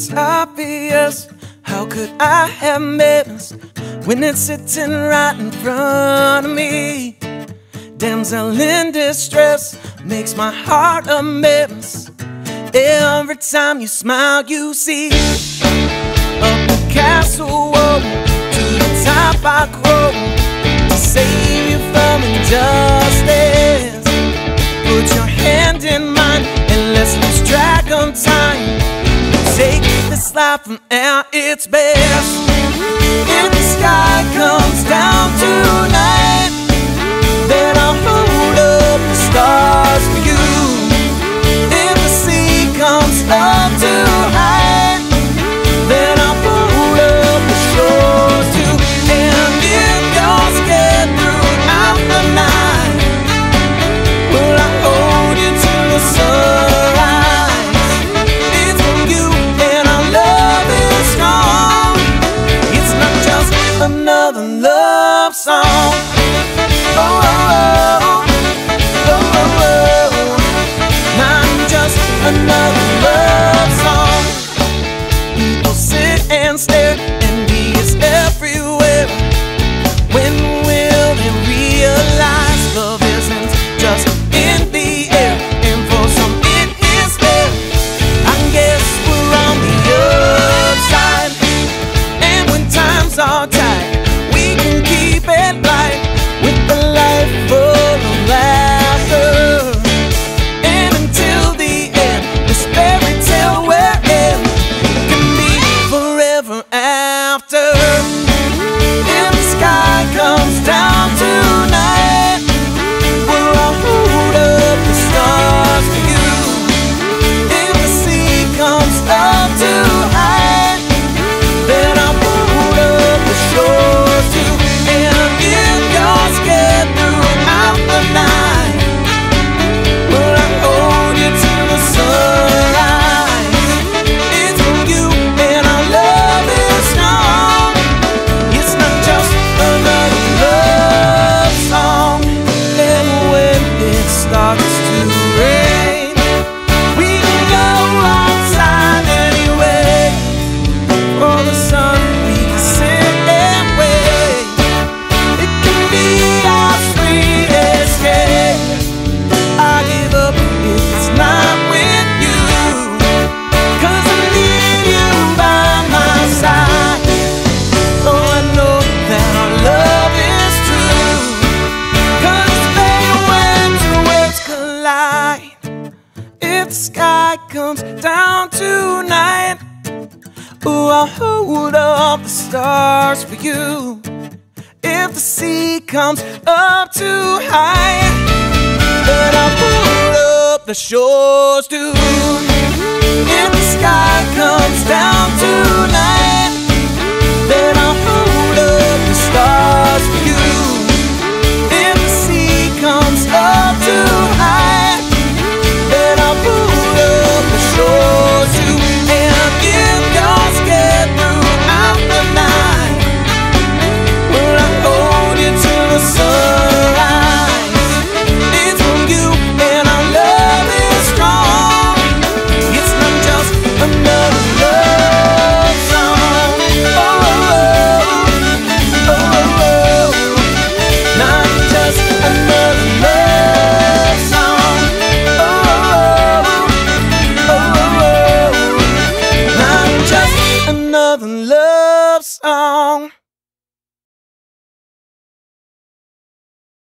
It's obvious, how could I have missed when it's sitting right in front of me? Damsel in distress makes my heart a mess. Every time you smile you see up the castle wall, to the top I grow to save you from injustice. Put your hand in mine and let's lose track of time. Take this life from at its best. If the sky comes down tonight, then I'll hold up the stars for you. If the sea comes up too high, then I'll hold up the shores too. And if you're scared throughout the night, will I hold you till the sunrise? It's for you and our love is strong. It's not just another love song. Oh, oh, oh, oh, oh, oh. Not just another love song. People sit and stare, envy is everywhere. When will they realize love isn't just in the air, and for some it is there? I guess we're on the upside, and when times are tight, we can keep it light with the life full of laughter. And until the end, this fairy tale we're in can be forever after. If the sky comes down tonight, we'll all hold up the stars for you. If the sea comes up too high, then I'll hold up the shores too. And if you're scared throughout the night, will I hold you till the sunrise? It's for you and our love is strong. It's not just another love song. And when it starts to rain, we can go outside anyway. For the sun we can sit and wait. It can be our sweet escape. I give up if it's not with you, 'cause I need you by my side. Oh, I know that our love is true, 'cause it's better when two worlds collide. If the sky comes down tonight, ooh, I'll hold up the stars for you. If the sea comes up too high, then I'll hold up the shores too. If the sky comes down tonight, then I'll hold up the stars for you. If the sea comes up too high, then I'll hold up the shores too. And if you're scared throughout the night, will I hold you till the sunrise? It's for you and our love is strong. It's not just another love song. Oh, oh, oh, oh, not just another love song. Oh, oh, oh, not just another love song.